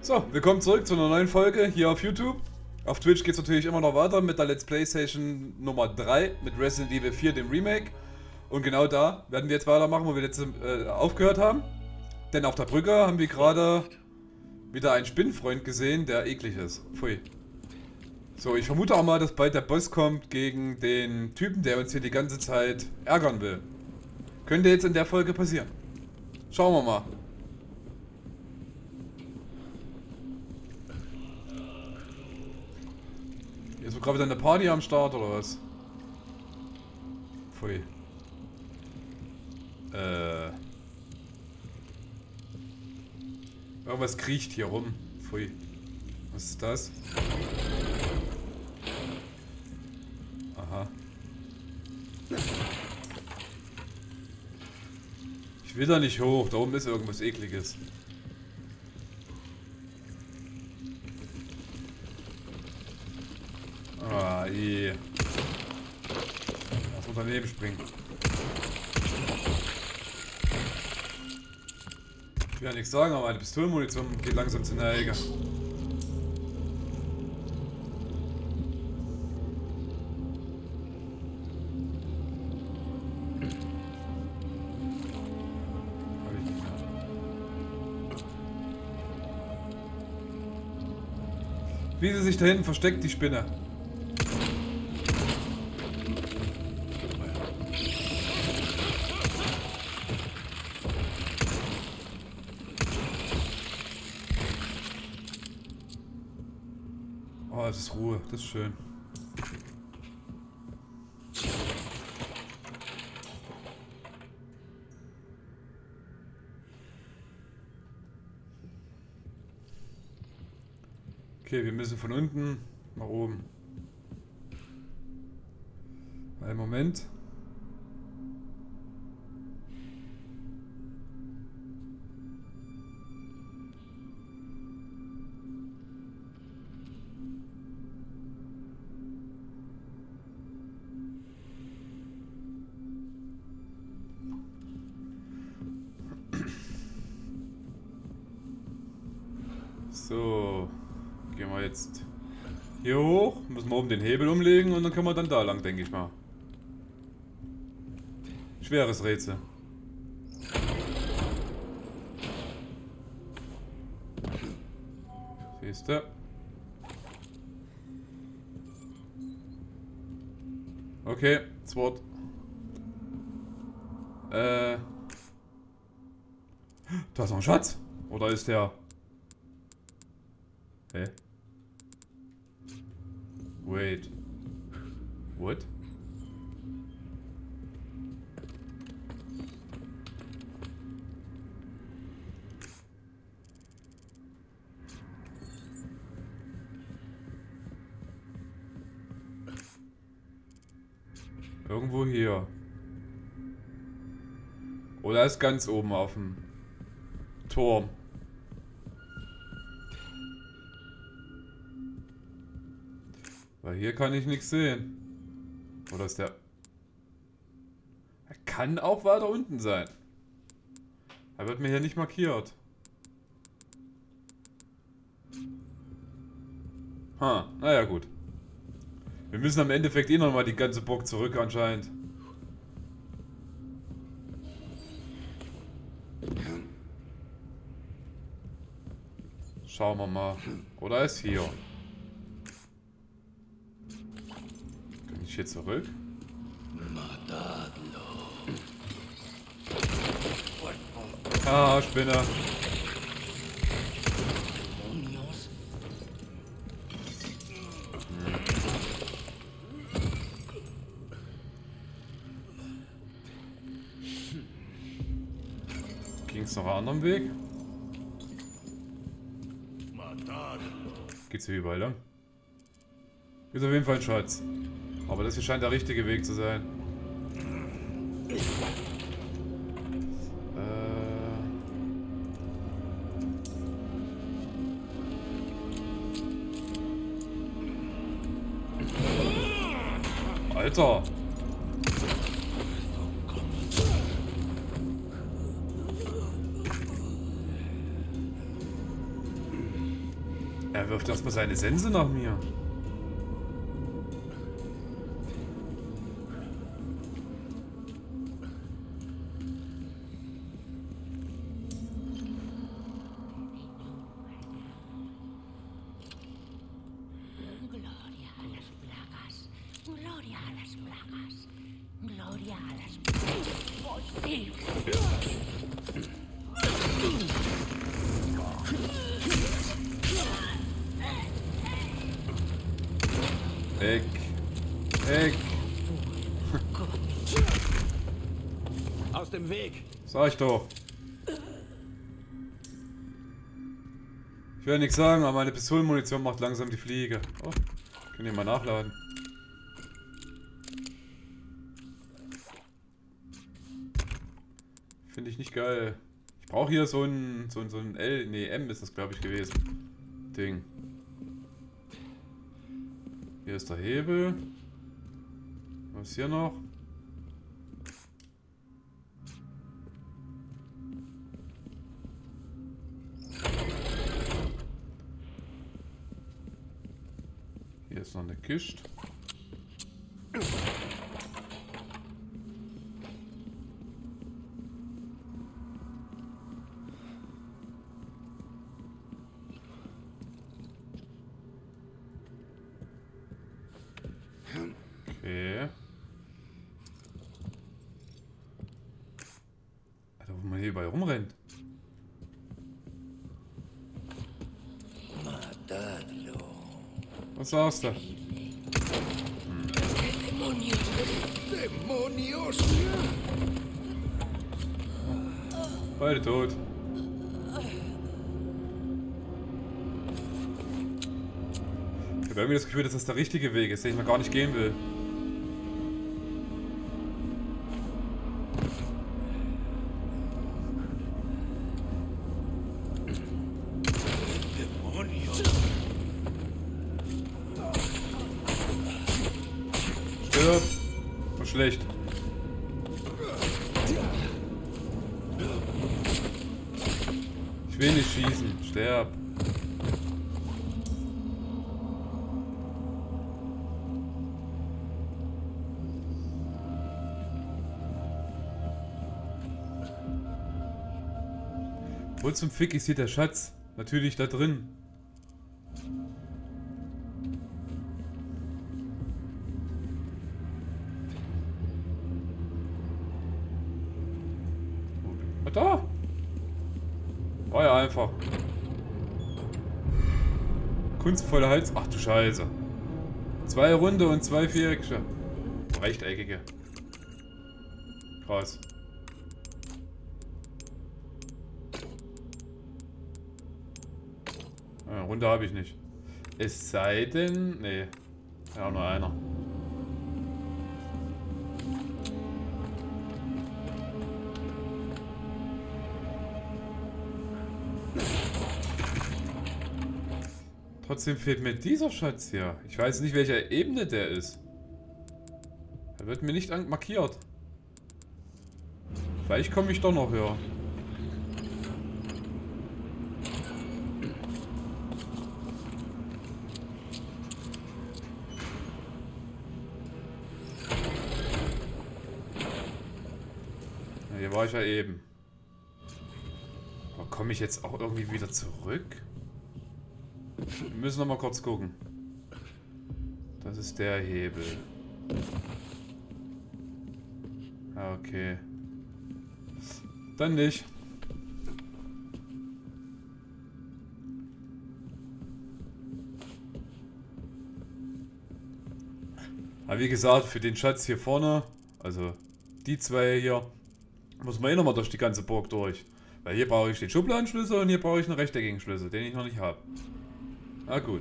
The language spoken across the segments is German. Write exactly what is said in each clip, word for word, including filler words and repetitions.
So, willkommen zurück zu einer neuen Folge hier auf YouTube. Auf Twitch geht es natürlich immer noch weiter mit der Let's Play Session Nummer drei mit Resident Evil vier, dem Remake. Und genau da werden wir jetzt weitermachen, wo wir jetzt äh, aufgehört haben. Denn auf der Brücke haben wir gerade wieder einen Spinnenfreund gesehen, der eklig ist. Pfui. So, ich vermute auch mal, dass bald der Boss kommt gegen den Typen, der uns hier die ganze Zeit ärgern will. Könnte jetzt in der Folge passieren. Schauen wir mal. Ist so gerade wieder eine Party am Start oder was? Pfui. Äh. Irgendwas kriecht hier rum. Pfui. Was ist das? Aha. Ich will da nicht hoch. Da oben ist irgendwas Ekliges. Ah, je. Lass uns daneben springen. Ich will ja nichts sagen, aber meine Pistolenmunition geht langsam zu Neige. Wie sie sich da hinten versteckt, die Spinne. Oh, das ist Ruhe, das ist schön. Okay, wir müssen von unten nach oben. Einen Moment. So. Gehen wir jetzt hier hoch, müssen wir oben den Hebel umlegen und dann können wir dann da lang, denke ich mal. Schweres Rätsel. Siehst du? Okay, Sword. Äh. Da ist noch ein Schatz. Oder ist der... Hä? Wait. What? Irgendwo hier. Oder ist ganz oben auf dem Turm. Weil hier kann ich nichts sehen. Oder ist der... Er kann auch weiter unten sein. Er wird mir hier nicht markiert. Ha, naja gut. Wir müssen am Endeffekt eh nochmal die ganze Burg zurück anscheinend. Schauen wir mal. Oder ist hier? Hier zurück. Ah, Spinner. Ging es noch einen anderen Weg? Geht's hier überall lang? Ist auf jeden Fall ein Schatz. Aber das hier scheint der richtige Weg zu sein. Äh Alter! Er wirft erstmal seine Sense nach mir. Gloria a las plagas. Gloria a las plagas. Gloria a las plagas. Weg. Weg. Aus dem Weg. Sag ich doch. Ich will nichts sagen, aber meine Pistolenmunition macht langsam die Fliege. Oh, können wir mal nachladen. Finde ich nicht geil. Ich brauche hier so ein, so ein, so ein L, nee, M ist das glaube ich gewesen. Ding. Hier ist der Hebel. Was ist hier noch? Hier ist noch eine Kiste. Okay. Alter, wo man hier überall rumrennt. Was sagst du? Hm. Demonios! Beide tot. Ich habe irgendwie das Gefühl, dass das der richtige Weg ist, den ich noch gar nicht gehen will. Stirb. War schlecht. Ich will nicht schießen. Sterb. Wo zum Fick ist hier der Schatz? Natürlich da drin. Ah, da! War ja einfach. Kunstvolle Hals. Ach du Scheiße. Zwei runde und zwei viereckige. Rechteckige. Krass. Ja, Runde habe ich nicht. Es sei denn... Nee. Ja, nur einer. Trotzdem fehlt mir dieser Schatz hier. Ich weiß nicht, welcher Ebene der ist. Er wird mir nicht markiert. Vielleicht komme ich doch noch höher. Ja, hier war ich ja eben. Aber komme ich jetzt auch irgendwie wieder zurück? Wir müssen noch mal kurz gucken. Das ist der Hebel. Okay. Dann nicht. Aber wie gesagt, für den Schatz hier vorne, also die zwei hier, muss man eh nochmal durch die ganze Burg durch. Weil hier brauche ich den Schubladenschlüssel und hier brauche ich einen rechteckigen Schlüssel, den ich noch nicht habe. Ah, gut.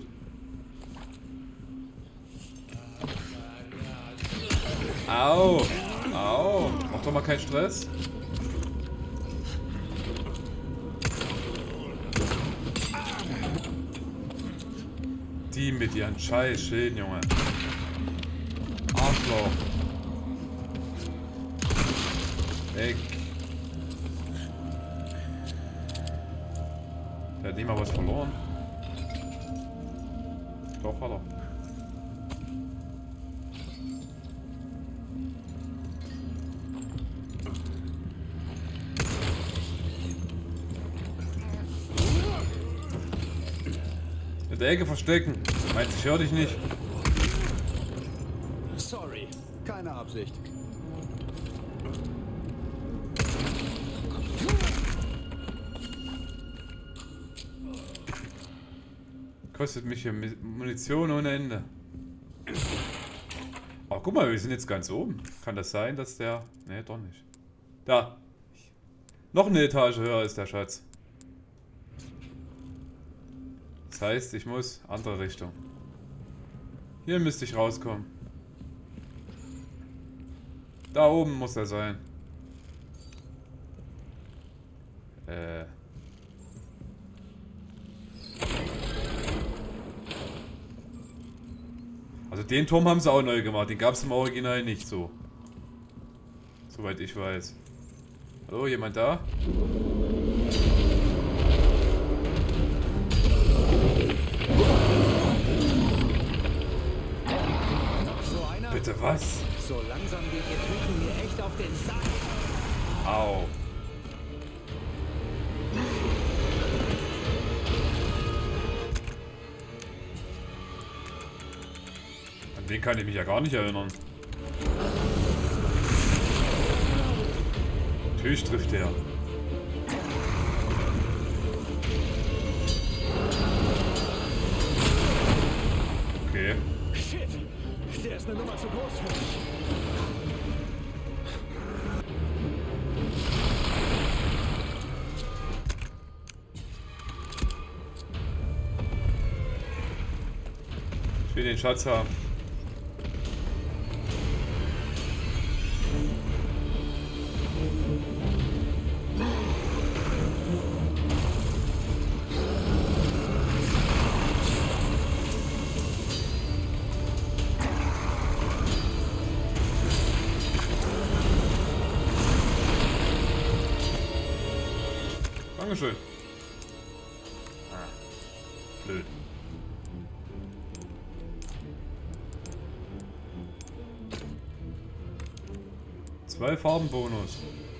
Au! Au! Mach doch mal keinen Stress. Die mit ihren scheiß Schilden, Junge. Arschloch. Weg. Der hat nicht mal was verloren. Doch, hat er. In der Ecke verstecken. Meinst du, ich höre dich nicht? Sorry, keine Absicht. Kostet mich hier Munition ohne Ende. Oh, guck mal, wir sind jetzt ganz oben. Kann das sein, dass der... Ne, doch nicht. Da. Noch eine Etage höher ist der Schatz. Das heißt, ich muss andere Richtung. Hier müsste ich rauskommen. Da oben muss er sein. Äh... Also den Turm haben sie auch neu gemacht, den gab es im Original nicht so. Soweit ich weiß. Hallo, jemand da? So einer? Bitte was? So langsam geht ihr Typen mir echt auf den Sack. Au. An den kann ich mich ja gar nicht erinnern. Natürlich trifft er. Okay. Shit, der ist eine Nummer zu groß für mich. Ich will den Schatz haben. Dankeschön. Ah, blöd. Zwei Farben Bonus.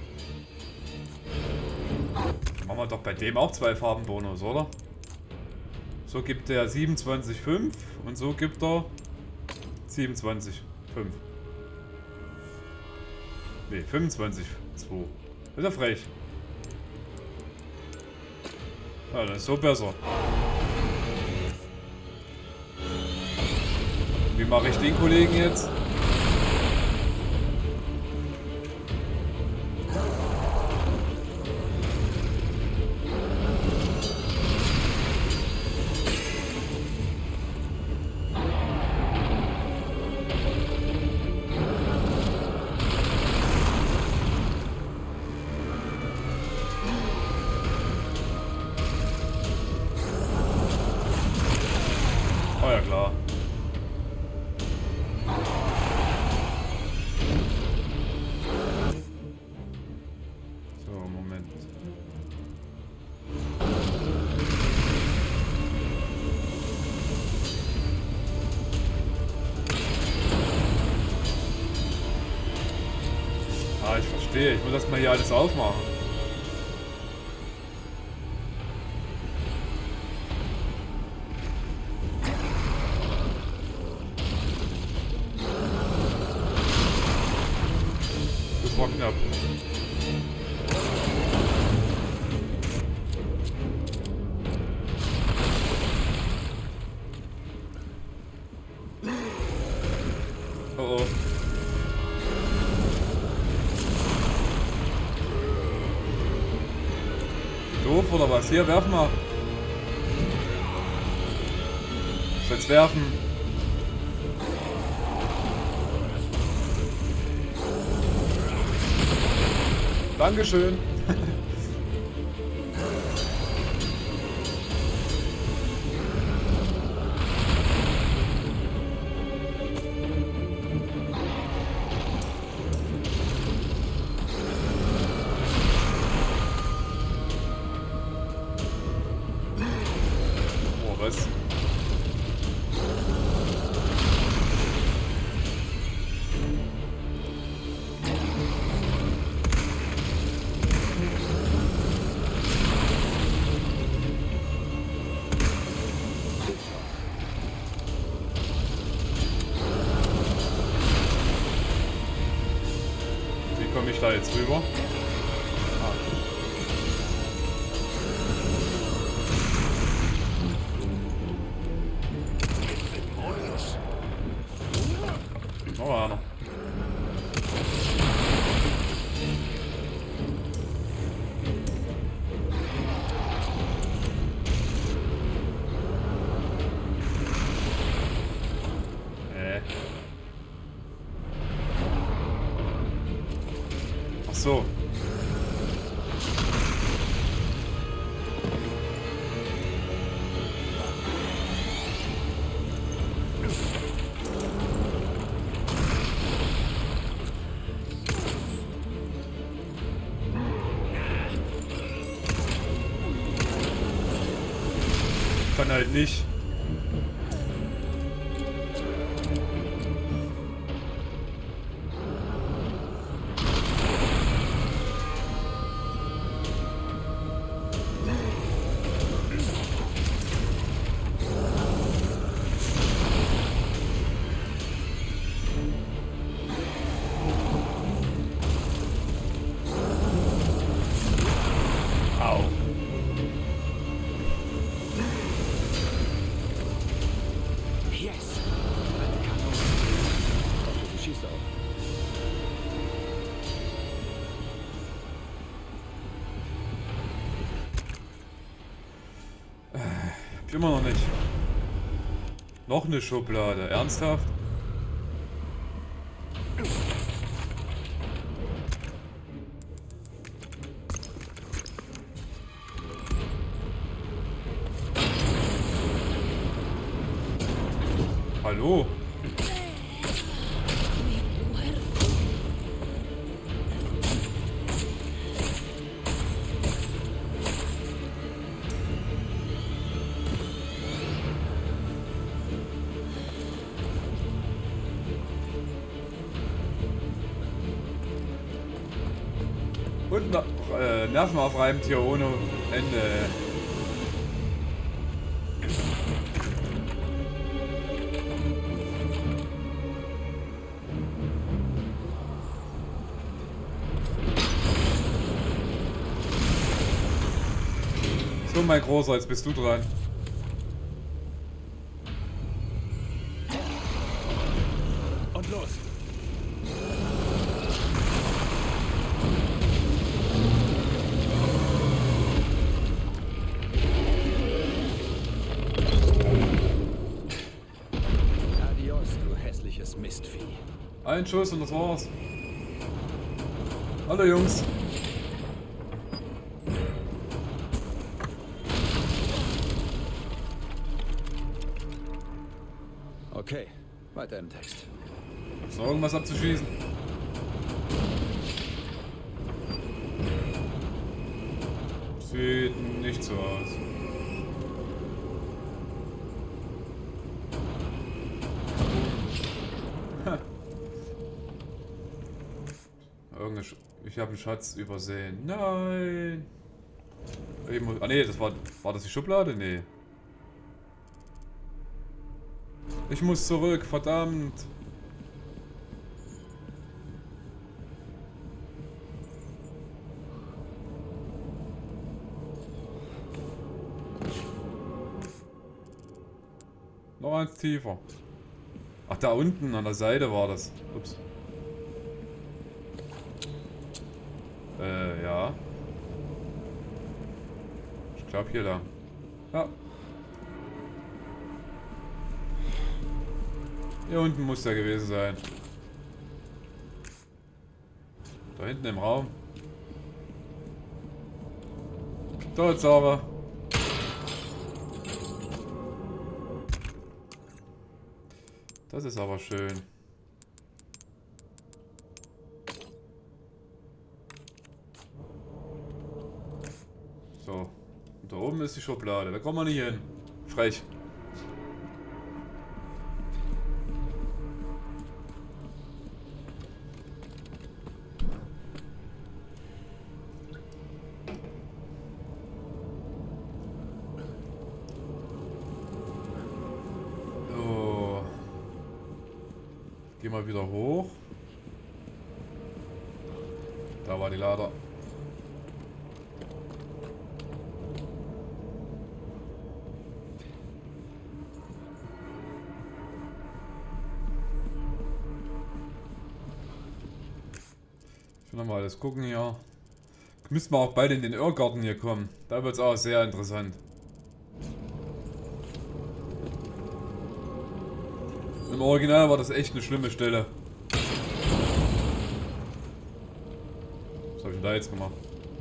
Machen wir doch bei dem auch zwei Farben Bonus, oder? So gibt er siebenundzwanzig Komma fünf und so gibt er siebenundzwanzig Komma fünf. Ne, fünfundzwanzig Komma zwei. Ist ja frech. Ja, das ist so besser. Wie mache ich den Kollegen jetzt? Oh ja, klar. So, Moment. Ah, ich verstehe. Ich muss das mal hier alles aufmachen. Das war knapp. Oh oh. Doof oder was? Hier, werf mal. Ich soll jetzt werfen. Dankeschön. Oh, was? jetzt rüber? Ah. Noch einer. Äh. Ach so. Kann halt nicht. Au. Yes! Eine Kanone. Okay, du schießt auch. Hab ich immer noch nicht. Noch eine Schublade. Ernsthaft? Hallo? Und na, äh, Nervenaufreibend ohne Ende. So, mein Großer, jetzt bist du dran. Und los! Adios, du hässliches Mistvieh. Ein Schuss und das war's. Hallo Jungs. Okay, weiter im Text. Ist noch irgendwas abzuschießen? Sieht nicht so aus. Ha. Irgendeine Sch ich habe einen Schatz übersehen. Nein. Ich muss ah ne, das war war das die Schublade? Nee. Ich muss zurück, verdammt. Noch eins tiefer. Ach, da unten an der Seite war das. Ups. Äh, ja. Ich glaube hier lang. Ja. Hier unten muss der gewesen sein. Da hinten im Raum. Tatsache. Das ist aber schön. So. Und da oben ist die Schublade. Da kommen wir nicht hin. Frech. Geh mal wieder hoch. Da war die Lader. Ich will nochmal alles gucken hier. Müssen wir auch bald in den Irrgarten hier kommen. Da wird es auch sehr interessant. Im Original war das echt eine schlimme Stelle. Was habe ich denn da jetzt gemacht?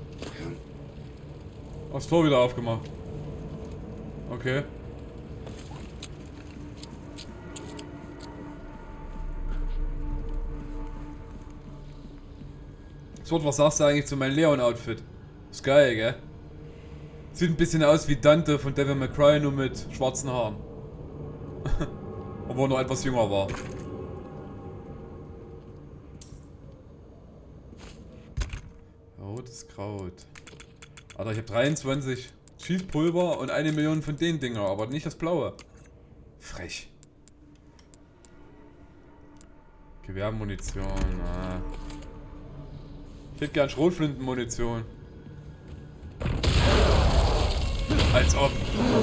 Oh, das Tor wieder aufgemacht. Okay. So, was sagst du eigentlich zu meinem Leon-Outfit? Ist geil, gell? Sieht ein bisschen aus wie Dante von Devil May Cry, nur mit schwarzen Haaren. Obwohl er noch etwas jünger war. Rotes Kraut. Alter, ich habe dreiundzwanzig Schießpulver und eine Million von den Dinger, aber nicht das blaue. Frech. Gewehrmunition, ah. Ich hätte gern Schrotflintenmunition. Als ob.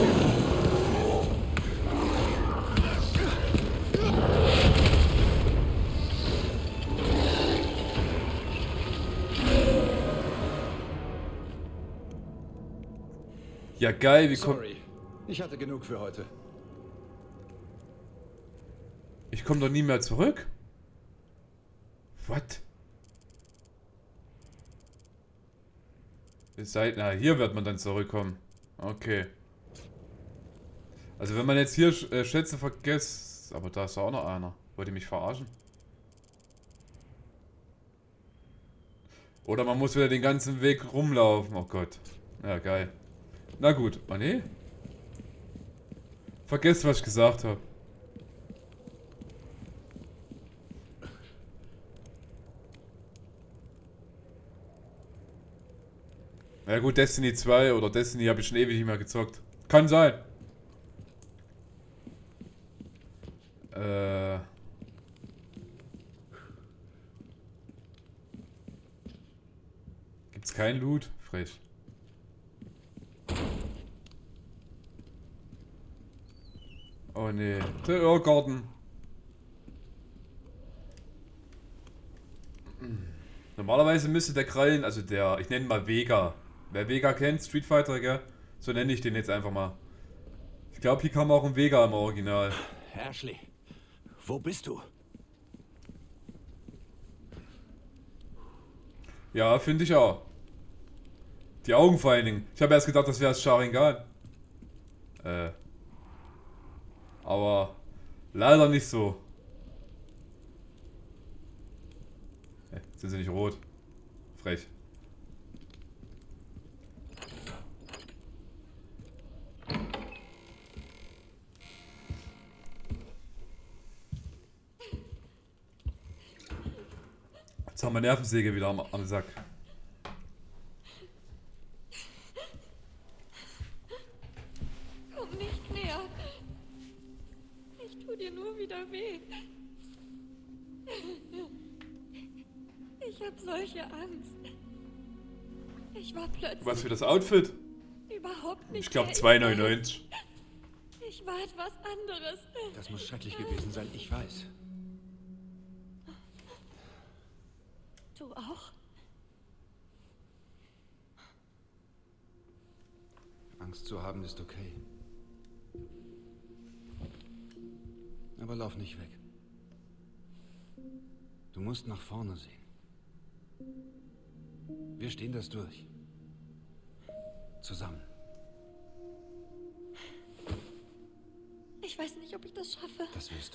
Ja geil, wie kommt... Sorry, ich hatte genug für heute. Ich komme doch nie mehr zurück? What? Seid, na, hier wird man dann zurückkommen. Okay. Also wenn man jetzt hier äh, Schätze vergisst... Aber da ist doch auch noch einer. Wollt ihr mich verarschen? Oder man muss wieder den ganzen Weg rumlaufen. Oh Gott. Ja, geil. Na gut. Oh ne? Vergesst, was ich gesagt habe. Ja gut, Destiny zwei oder Destiny habe ich schon ewig nicht mehr gezockt. Kann sein. Äh... Gibt's kein Loot? Frech. Oh nee, der Irrgarten. Normalerweise müsste der Krallen, also der, ich nenne ihn mal Vega. Wer Vega kennt, Street Fighter, gell? So nenne ich den jetzt einfach mal. Ich glaube, hier kam auch ein Vega im Original. Ashley, wo bist du? Ja, finde ich auch. Die Augen vor allen Dingen. Ich habe erst gedacht, das wäre das Sharingan. Äh. Aber leider nicht so. Jetzt sind sie nicht rot. Frech. Jetzt haben wir Nervensäge wieder am, am Sack. Komm nicht näher. Ich tu dir nur wieder weh. Ich hab solche Angst. Ich war plötzlich... Was für das Outfit? Überhaupt nicht. Ich glaube der zwei ich war. neunundneunzig. Ich war etwas anderes. Das muss schrecklich gewesen sein, ich weiß. Du auch? Angst zu haben ist okay. Aber lauf nicht weg. Du musst nach vorne sehen. Wir stehen das durch. Zusammen. Ich weiß nicht, ob ich das schaffe. Das wirst du.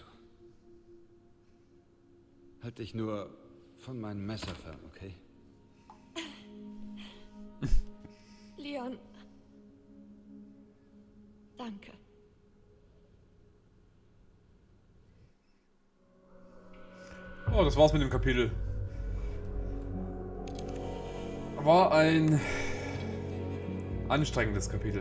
Halt dich nur von meinem Messer fern, okay? Leon. Danke. Oh, das war's mit dem Kapitel. War ein anstrengendes Kapitel.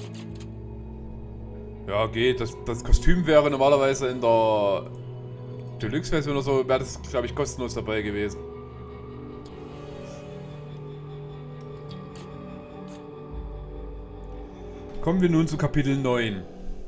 Ja, geht. Das, das Kostüm wäre normalerweise in der Deluxe-Version oder so wäre das, glaube ich, kostenlos dabei gewesen. Kommen wir nun zu Kapitel neun.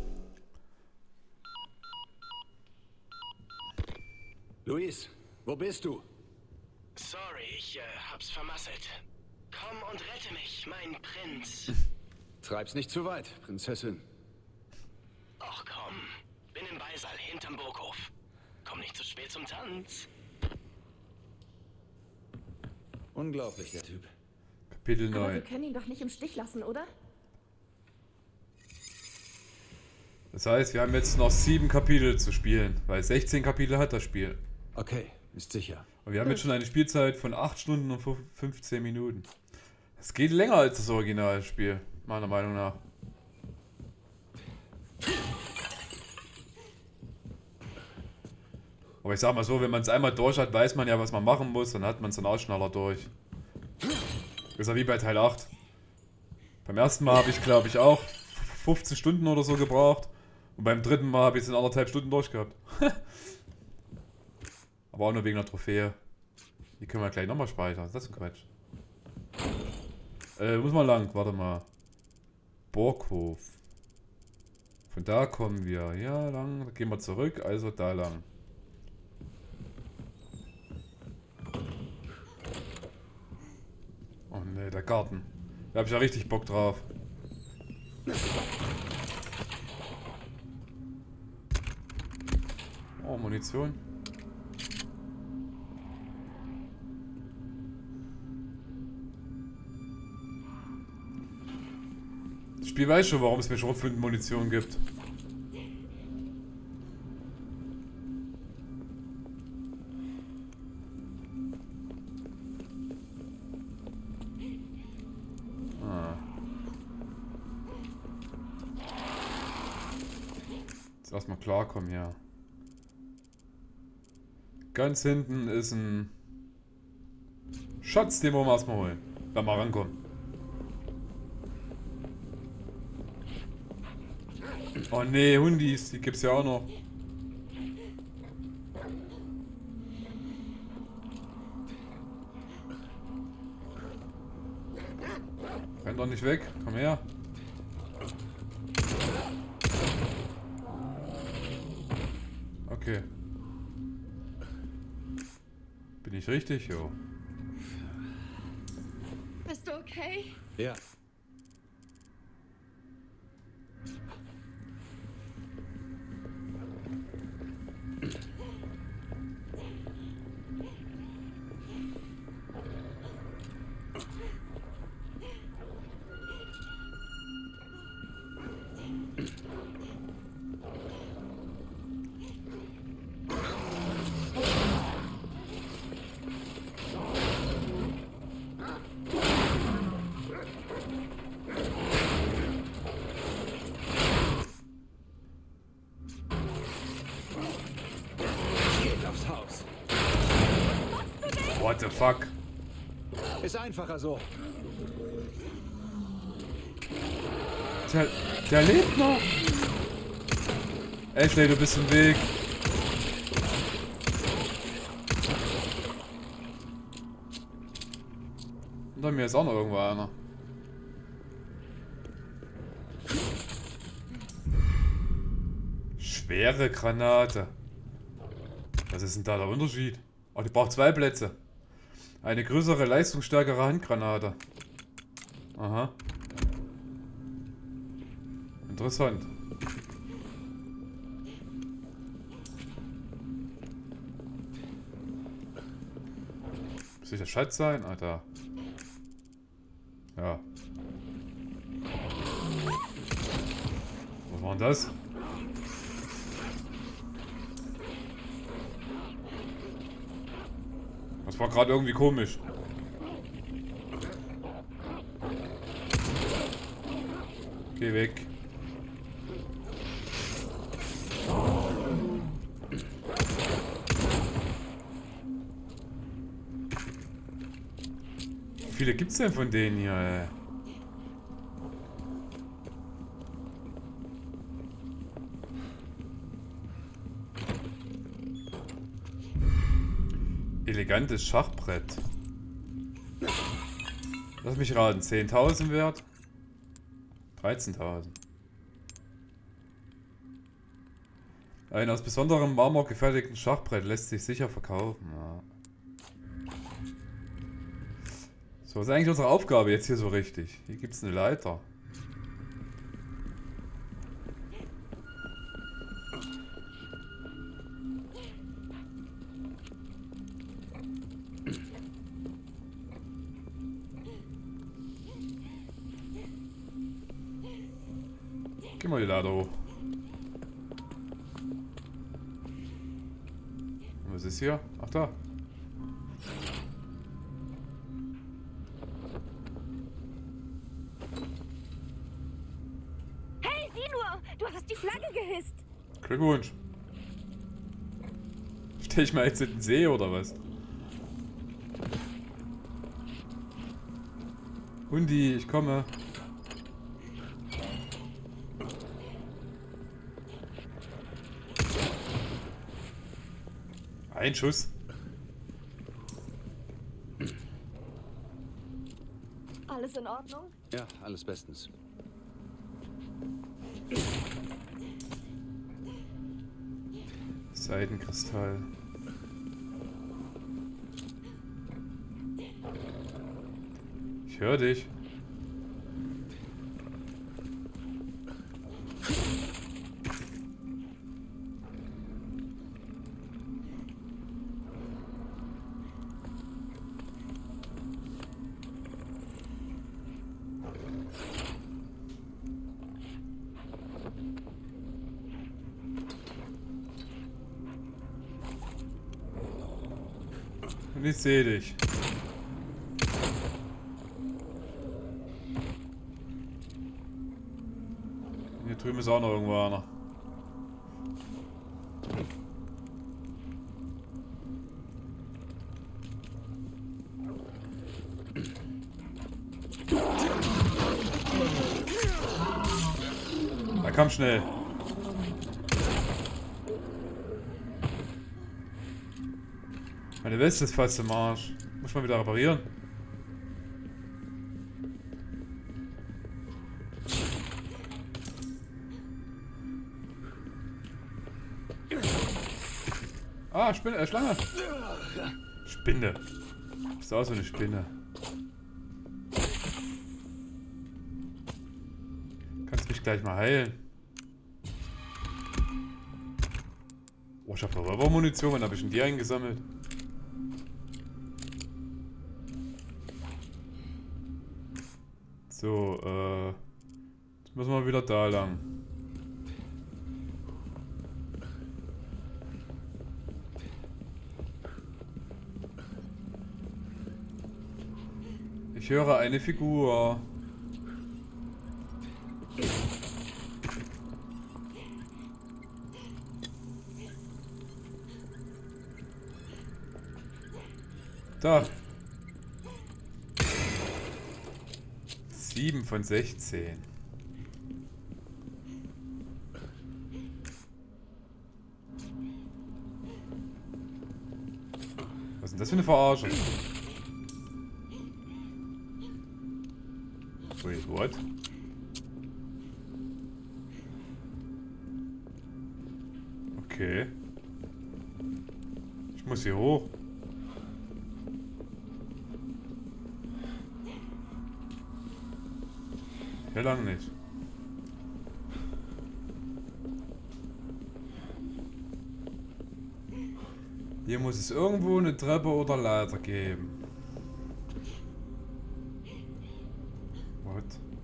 Luis, wo bist du? Sorry, ich äh, hab's vermasselt. Komm und rette mich, mein Prinz. Treib's nicht zu weit, Prinzessin. Och komm, bin im Beisaal hinterm Burghof. Komm nicht zu spät zum Tanz. Unglaublich, der Typ. Kapitel Aber wir neun. können ihn doch nicht im Stich lassen, oder? Das heißt, wir haben jetzt noch sieben Kapitel zu spielen, weil sechzehn Kapitel hat das Spiel. Okay, ist sicher. Und wir haben jetzt schon eine Spielzeit von acht Stunden und fünfzehn Minuten. Es geht länger als das Originalspiel, meiner Meinung nach. Aber ich sag mal so, wenn man es einmal durch hat, weiß man ja, was man machen muss, dann hat man es dann auch schneller durch. Das ist ja wie bei Teil acht. Beim ersten Mal habe ich, glaube ich, auch fünfzehn Stunden oder so gebraucht. Und beim dritten Mal habe ich es in anderthalb Stunden durchgehabt. Aber auch nur wegen der Trophäe. Die können wir gleich nochmal speichern. Das ist ein Quatsch. Äh, muss mal lang. Warte mal. Burghof. Von da kommen wir. Ja, lang. Da gehen wir zurück. Also da lang. Oh ne, der Garten. Da habe ich ja richtig Bock drauf. Oh, Munition. Das Spiel weiß schon, warum es mir Schrotflinten-Munition gibt. Ah. Jetzt erstmal klarkommen, ja. Ganz hinten ist ein Schatz, den wollen wir erstmal holen. Wenn wir rankommen. Oh ne, Hundis, die gibt's ja auch noch. Renn doch nicht weg, komm her. Okay. Bin ich richtig, jo? Bist du okay? Ja. What the fuck? Ist einfacher so. Der, der lebt noch. Ashley, du bist im Weg. Unter mir ist auch noch irgendwo einer. Schwere Granate. Was ist denn da der Unterschied? Oh, die braucht zwei Plätze. Eine größere, leistungsstärkere Handgranate. Aha. Interessant. Muss sicher Schatz sein? Alter. Ja. Was war denn das? Das war gerade irgendwie komisch. Geh weg. Wie viele gibt's denn von denen hier, ey? Elegantes Schachbrett. Lass mich raten, zehntausend wert? dreizehntausend. Ein aus besonderem Marmor gefertigten Schachbrett lässt sich sicher verkaufen. Ja. So, was ist eigentlich unsere Aufgabe jetzt hier so richtig? Hier gibt es eine Leiter. Geh mal die Leiter hoch. Und was ist hier? Ach da. Hey, sieh nur! Du hast die Flagge gehisst! Glückwunsch. Stell ich mal jetzt in den See oder was? Hundi, ich komme. Ein Schuss. Alles in Ordnung? Ja, alles bestens. Seidenkristall. Ich höre dich. Und ich sehe dich. Hier drüben ist auch noch irgendwo einer. Na komm schnell. Meine Weste ist fast im Arsch. Muss ich mal wieder reparieren. Ah, Spinne, äh, Schlange. Spinne. Ist auch so eine Spinne. Kannst mich gleich mal heilen. Oh, ich hab Revolver-Munition. Wann hab ich denn die eingesammelt? So, äh... jetzt müssen wir wieder da lang. Ich höre eine Figur. Da. sieben von sechzehn. Was ist denn das für eine Verarsche? Wait, what? Okay. Ich muss hier hoch. Hier lang nicht. Hier muss es irgendwo eine Treppe oder Leiter geben. What?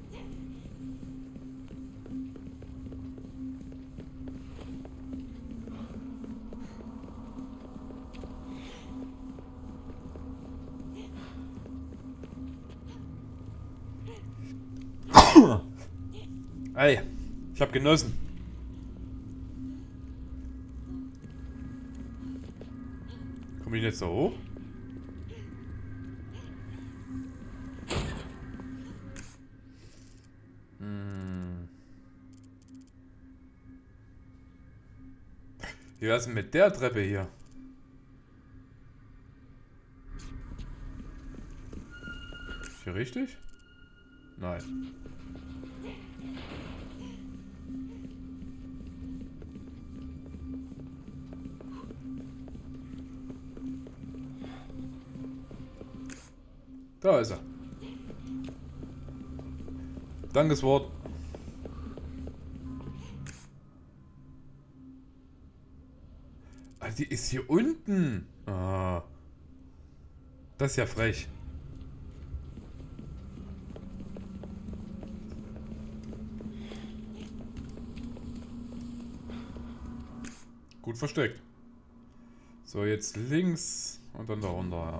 Ey, ich hab genossen. Komm ich jetzt da hoch? Hm. Wie wär's denn mit der Treppe hier? Ist hier richtig? Nein. Da ist er. Dankeswort. Ah, die ist hier unten. Ah. Das ist ja frech. Gut versteckt. So, jetzt links und dann da runter. Ja.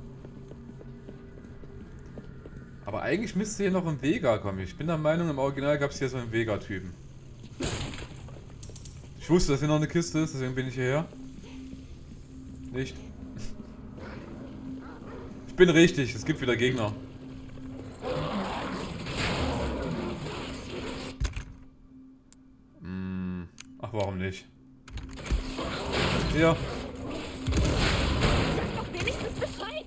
Aber eigentlich müsste hier noch ein Vega kommen. Ich bin der Meinung, im Original gab es hier so einen Vega-Typen. Ich wusste, dass hier noch eine Kiste ist, deswegen bin ich hierher. Nicht. Ich bin richtig, es gibt wieder Gegner. Hm. Ach, warum nicht? Ja. Sag doch wenigstens Bescheid!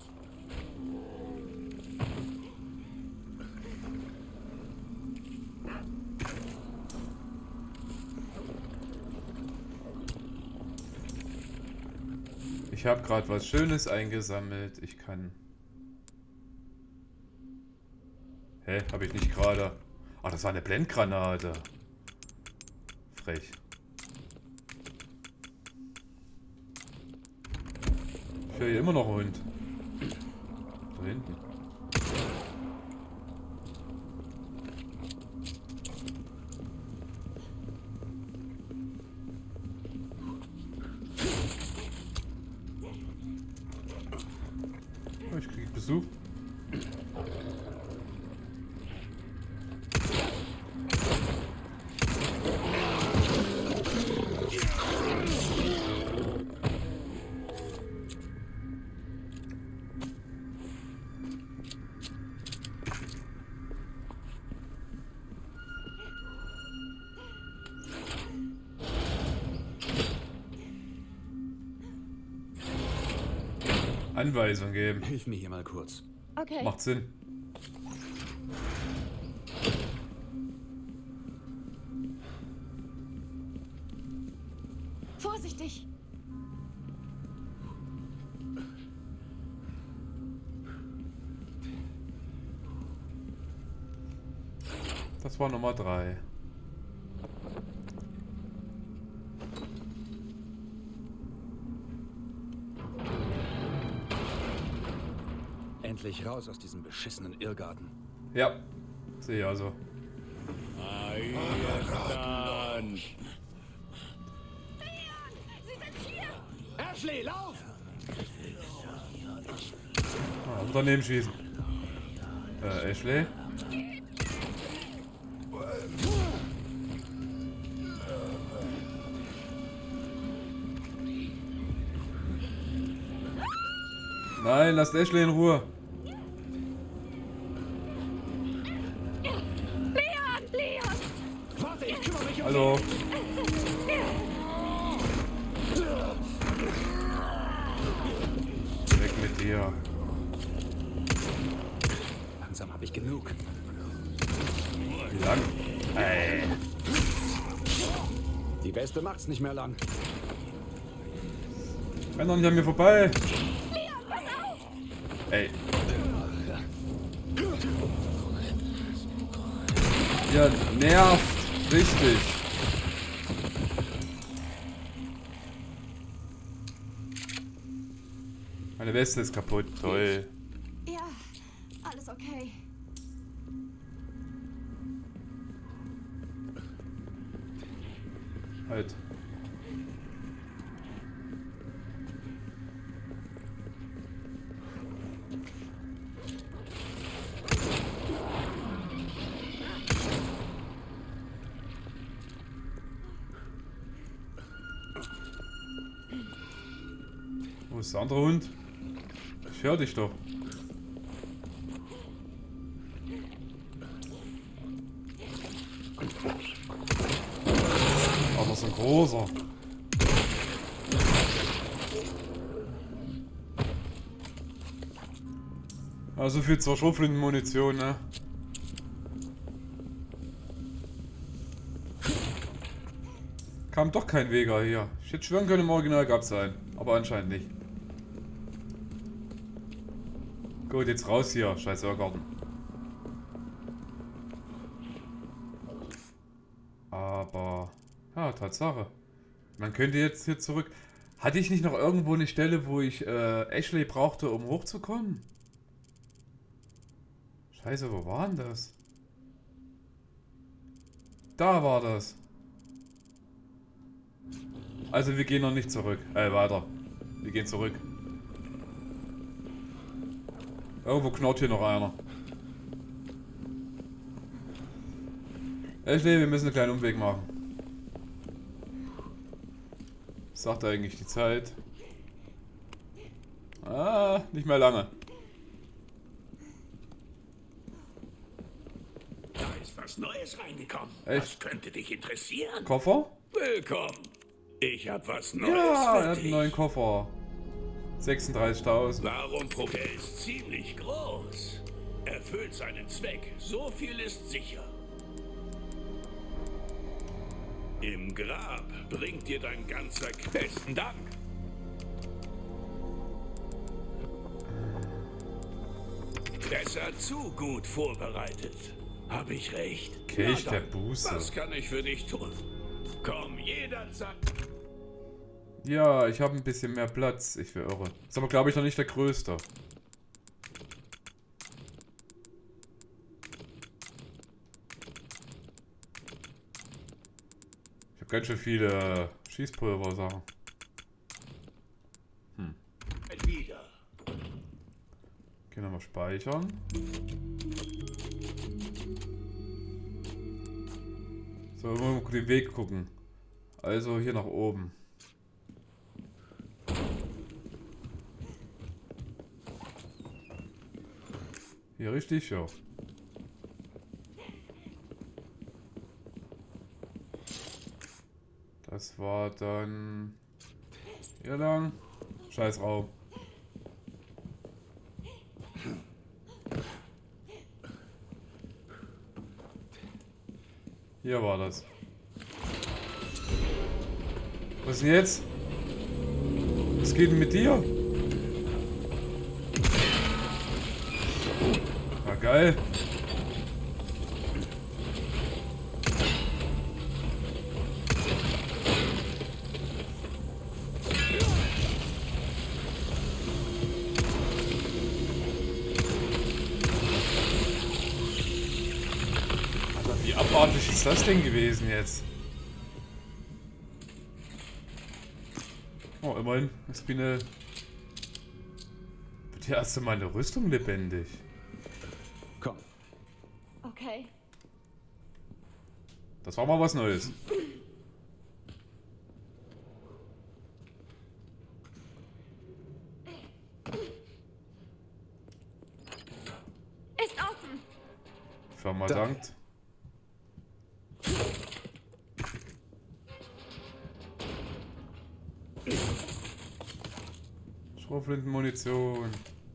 Ich habe gerade was Schönes eingesammelt. Ich kann... Hä? Habe ich nicht gerade... Ach, das war eine Blendgranate. Frech. Ich höre hier immer noch einen Hund. Da hinten. Oh, ich kriege Besuch. Anweisung geben. Hilf mir hier mal kurz. Okay. Macht Sinn. Vorsichtig! Das war Nummer drei. Endlich raus aus diesem beschissenen Irrgarten. Ja, sehe ich also. Dann. Sie sind hier! Ashley, lauf! Ah, Unternehmen schießen. Äh, Ashley? Nein, lasst Ashley in Ruhe. Leon! Leon! Warte, ich kümmere mich um Hallo. Weg mit dir. Langsam habe ich genug. Wie lang? Ey. Die Beste macht's nicht mehr lang. Renn doch nicht an mir vorbei. Leon, pass auf! Ey. Ihr nervt richtig. Meine Weste ist kaputt. Toll. Ja, alles okay. Halt. Wo ist der andere Hund? Ich hör dich doch. Aber so ein großer. Also viel zur Schrotflintenmunition, ne? Kam doch kein Vega hier. Ich hätte schwören können, im Original gab es einen. Aber anscheinend nicht. Gut, jetzt raus hier. Scheiß Irrgarten. Aber... Ja, Tatsache. Man könnte jetzt hier zurück... Hatte ich nicht noch irgendwo eine Stelle, wo ich äh, Ashley brauchte, um hochzukommen? Scheiße, wo war denn das? Da war das. Also wir gehen noch nicht zurück. Äh, weiter. Wir gehen zurück. Irgendwo knurrt hier noch einer. Ashley, wir müssen einen kleinen Umweg machen. Was sagt eigentlich die Zeit? Ah, nicht mehr lange. Da ist was Neues reingekommen. Echt? Was könnte dich interessieren? Koffer? Willkommen. Ich hab was Neues Ja, er für hat dich. einen neuen Koffer. sechsunddreißigtausend. Warum probiert er ist ziemlich groß. Erfüllt seinen Zweck. So viel ist sicher. Im Grab bringt dir dein ganzer besten Dank. Besser zu gut vorbereitet. Hab ich recht? Kelch Na der dann, Buße. Was kann ich für dich tun? Komm jederzeit. Ja, ich habe ein bisschen mehr Platz. Ich wäre irre. Ist aber, glaube ich, noch nicht der größte. Ich habe ganz schön viele Schießpulver-Sachen. Hm. Wieder. Okay, nochmal speichern. So, mal den Weg gucken. Also hier nach oben. Hier richtig, ja. Das war dann hier lang. Scheiß Raum. Hier war das. Was ist denn jetzt? Was geht denn mit dir? Ah, geil. Alter, wie abartig ist das denn gewesen jetzt? Oh, immerhin ist wie eine... Wird hier erst einmal eine Rüstung lebendig. Komm. Okay. Das war mal was Neues. Ist offen. Firma Danke. dankt. Schrotflintenmunition.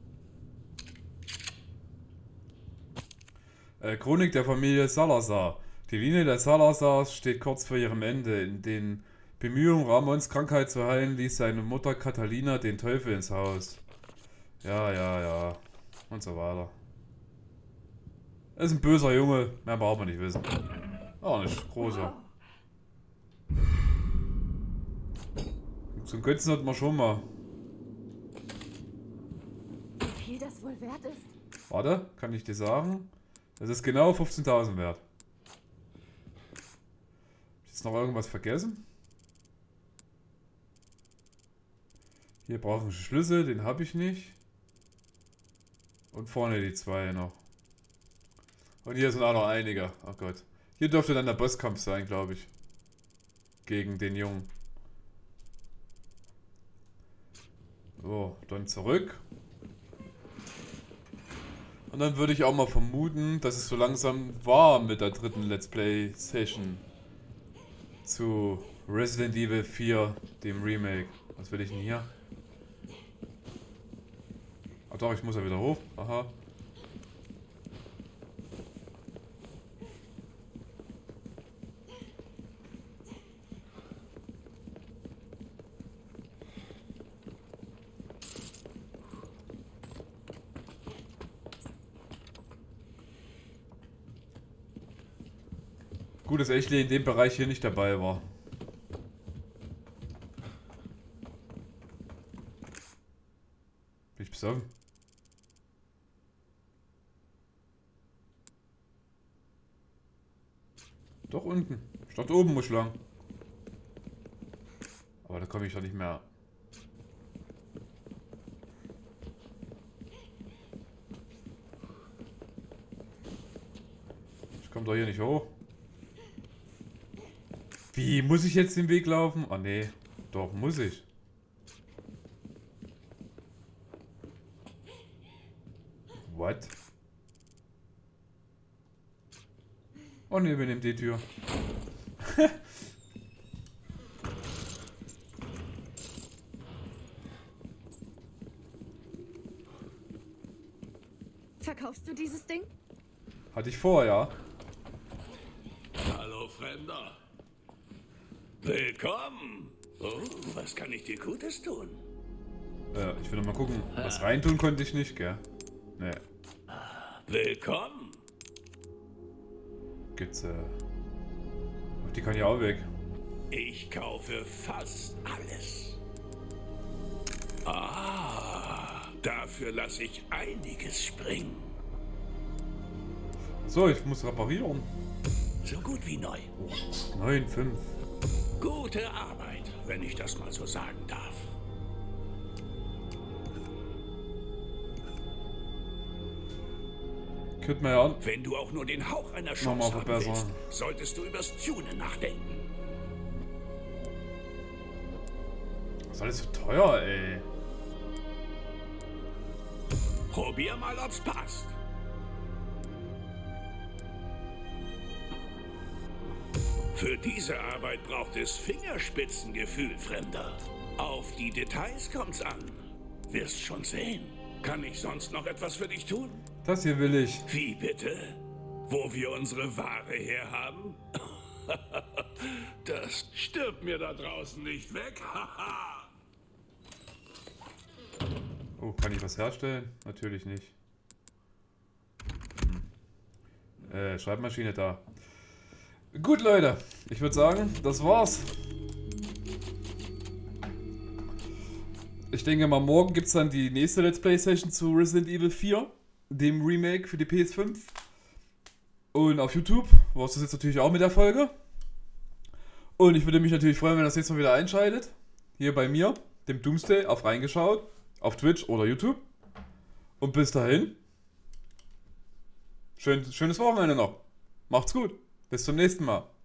Äh, Chronik der Familie Salazar. Die Linie der Salazars steht kurz vor ihrem Ende. In den Bemühungen, Ramons Krankheit zu heilen, ließ seine Mutter Catalina den Teufel ins Haus. Ja, ja, ja. Und so weiter. Er ist ein böser Junge. Mehr braucht man nicht wissen. Auch nicht großer. Zum Götzen hat man schon mal. Wie viel das wohl wert ist? Warte, kann ich dir sagen? Das ist genau fünfzehntausend wert. Hab ich jetzt noch irgendwas vergessen? Hier brauchen wir Schlüssel, den habe ich nicht. Und vorne die zwei noch. Und hier sind auch noch einige. Oh Gott. Hier dürfte dann der Bosskampf sein, glaube ich. Gegen den Jungen. So, dann zurück. Und dann würde ich auch mal vermuten, dass es so langsam war mit der dritten Let's Play Session zu Resident Evil vier, dem Remake. Was will ich denn hier? Ach doch, ich muss ja wieder hoch. Aha. Gut, dass Ashley in dem Bereich hier nicht dabei war. Bin ich besoffen? Doch unten. Ich dachte oben muss ich lang. Aber da komme ich doch nicht mehr. Ich komme doch hier nicht hoch. Wie? Muss ich jetzt den Weg laufen? Ah nee. Doch, muss ich. What? Oh ne, wir nehmen die Tür. Verkaufst du dieses Ding? Hatte ich vor, ja. Hallo, Fremder. Willkommen. Oh, was kann ich dir Gutes tun? Äh, ich will noch mal gucken. Was reintun konnte ich nicht, gell? Nee. Willkommen. Gibt's, äh... Oh, die kann ja auch weg. Ich kaufe fast alles. Ah, dafür lasse ich einiges springen. So, ich muss reparieren. So gut wie neu. neun, fünf. Gute Arbeit, wenn ich das mal so sagen darf. Könnte man ja an. Wenn du auch nur den Hauch einer Nochmal Chance haben willst, verbessern. solltest du übers Tunen nachdenken. Das ist alles so teuer, ey. Probier mal, ob's passt. Für diese Arbeit braucht es Fingerspitzengefühl, Fremder. Auf die Details kommt's an. Wirst schon sehen. Kann ich sonst noch etwas für dich tun? Das hier will ich. Wie bitte? Wo wir unsere Ware herhaben? Das stirbt mir da draußen nicht weg. Oh, kann ich was herstellen? Natürlich nicht. Hm. Äh, Schreibmaschine da. Gut, Leute. Ich würde sagen, das war's. Ich denke mal, morgen gibt es dann die nächste Let's Play Session zu Resident Evil vier, dem Remake für die P S fünf. Und auf YouTube war es das jetzt natürlich auch mit der Folge. Und ich würde mich natürlich freuen, wenn ihr das jetzt mal wieder einschaltet. Hier bei mir, dem Doomsday, auf reingeschaut. Auf Twitch oder YouTube. Und bis dahin. Schön, schönes Wochenende noch. Macht's gut. Bis zum nächsten Mal.